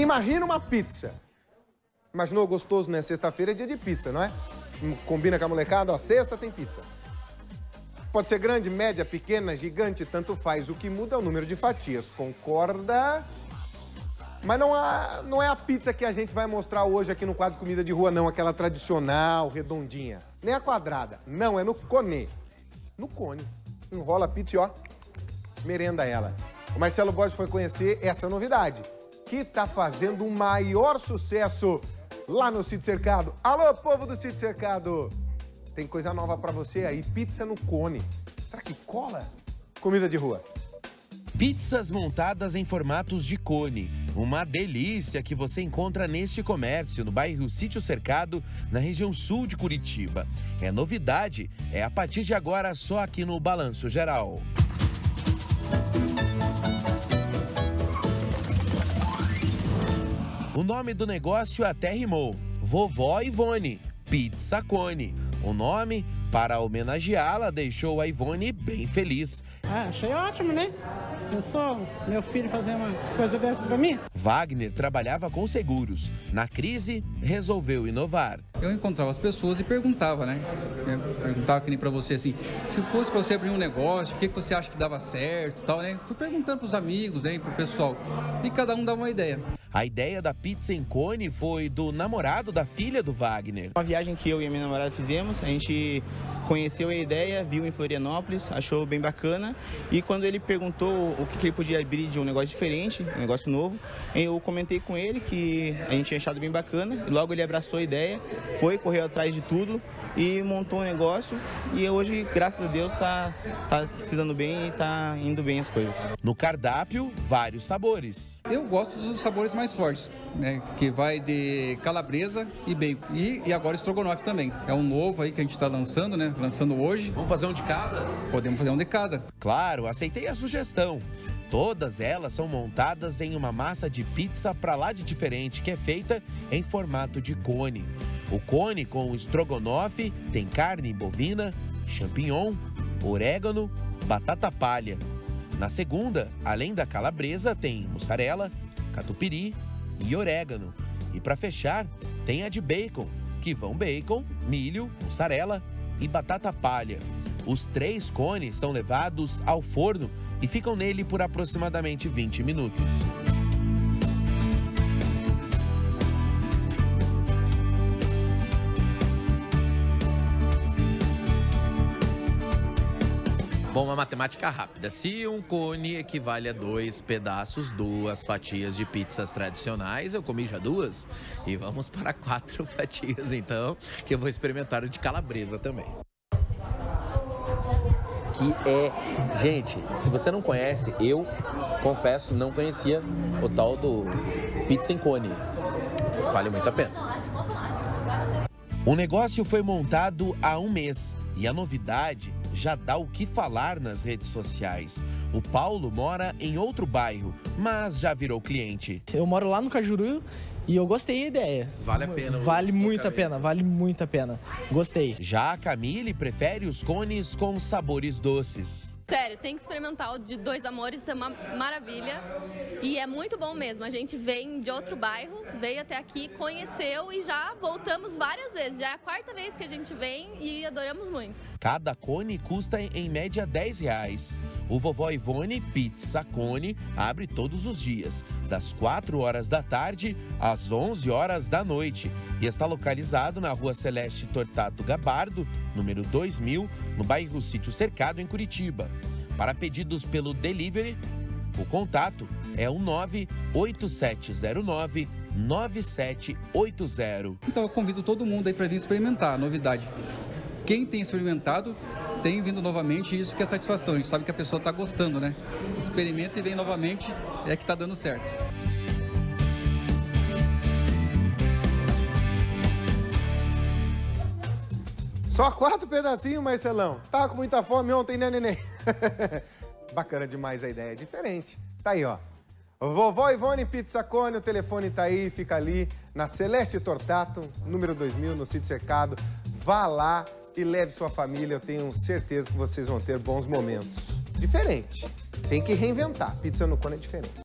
Imagina uma pizza. Imaginou gostoso, né? Sexta-feira é dia de pizza, não é? Combina com a molecada, ó, sexta tem pizza. Pode ser grande, média, pequena, gigante, tanto faz. O que muda é o número de fatias. Concorda? Mas não é a pizza que a gente vai mostrar hoje aqui no quadro Comida de Rua, não. Aquela tradicional, redondinha. Nem a quadrada. Não, é no cone. No cone. Enrola a pizza e, ó, merenda ela. O Marcelo Borges foi conhecer essa novidade, que tá fazendo o maior sucesso lá no Sítio Cercado. Alô, povo do Sítio Cercado! Tem coisa nova pra você aí, pizza no cone. Será que cola? Comida de Rua. Pizzas montadas em formatos de cone. Uma delícia que você encontra neste comércio, no bairro Sítio Cercado, na região sul de Curitiba. É novidade, é a partir de agora só aqui no Balanço Geral. O nome do negócio até rimou. Vovó Ivone, Pizza Cone. O nome, para homenageá-la, deixou a Ivone bem feliz. Achei ótimo, né? Pensou meu filho fazer uma coisa dessa pra mim? Wagner trabalhava com seguros. Na crise, resolveu inovar. Eu encontrava as pessoas e perguntava, né? Perguntava que nem pra você assim, se fosse pra você abrir um negócio, o que você acha que dava certo e tal, né? Fui perguntando pros amigos, né, pro pessoal, e cada um dava uma ideia. A ideia da pizza em cone foi do namorado da filha do Wagner. Uma viagem que eu e a minha namorada fizemos, a gente conheceu a ideia, viu em Florianópolis, achou bem bacana. E quando ele perguntou o que ele podia abrir de um negócio diferente, um negócio novo, eu comentei com ele que a gente tinha achado bem bacana. E logo ele abraçou a ideia, foi, correu atrás de tudo e montou um negócio. E hoje, graças a Deus, tá se dando bem e tá indo bem as coisas. No cardápio, vários sabores. Eu gosto dos sabores mais fortes, né? Que vai de calabresa e bacon. E agora estrogonofe também. É um novo aí que a gente está lançando, né? Lançando hoje. Vamos fazer um de cada? Podemos fazer um de cada. Claro, aceitei a sugestão. Todas elas são montadas em uma massa de pizza pra lá de diferente, que é feita em formato de cone. O cone com estrogonofe tem carne bovina, champignon, orégano, batata palha. Na segunda, além da calabresa, tem mussarela, catupiry e orégano. E para fechar, tem a de bacon, que vão bacon, milho, mussarela e batata palha. Os 3 cones são levados ao forno e ficam nele por aproximadamente 20 minutos. Bom, uma matemática rápida. Se um cone equivale a 2 pedaços, 2 fatias de pizzas tradicionais, eu comi já 2 e vamos para 4 fatias, então, que eu vou experimentar o de calabresa também. Gente, se você não conhece, eu confesso, não conhecia o tal do pizza em cone. Vale muito a pena. O negócio foi montado há 1 mês e a novidade já dá o que falar nas redes sociais. O Paulo mora em outro bairro, mas já virou cliente. Eu moro lá no Cajuru e eu gostei da ideia. Vale a pena. Vale muito a pena, vale muito a pena. Gostei. Já a Camille prefere os cones com sabores doces. Sério, tem que experimentar o de Dois Amores, é uma maravilha e é muito bom mesmo. A gente vem de outro bairro, veio até aqui, conheceu e já voltamos várias vezes. Já é a 4ª vez que a gente vem e adoramos muito. Cada cone custa em média R$10. O Vovó Ivone Pizza Cone abre todos os dias, das 4 horas da tarde às 11 horas da noite. E está localizado na Rua Celeste Tortato Gabardo, número 2000, no bairro Sítio Cercado, em Curitiba. Para pedidos pelo delivery, o contato é o 98709-9780. Então eu convido todo mundo aí para vir experimentar a novidade. Quem tem experimentado tem vindo novamente e isso que é satisfação. A gente sabe que a pessoa está gostando, né? Experimenta e vem novamente, é que está dando certo. Só 4 pedacinhos, Marcelão. Tava com muita fome ontem, né, neném? Bacana demais a ideia, é diferente. Tá aí, ó. Vovó Ivone Pizza Cone, o telefone tá aí, fica ali na Celeste Tortato, número 2000, no Sítio Cercado. Vá lá e leve sua família, eu tenho certeza que vocês vão ter bons momentos. Diferente, tem que reinventar. Pizza no cone é diferente.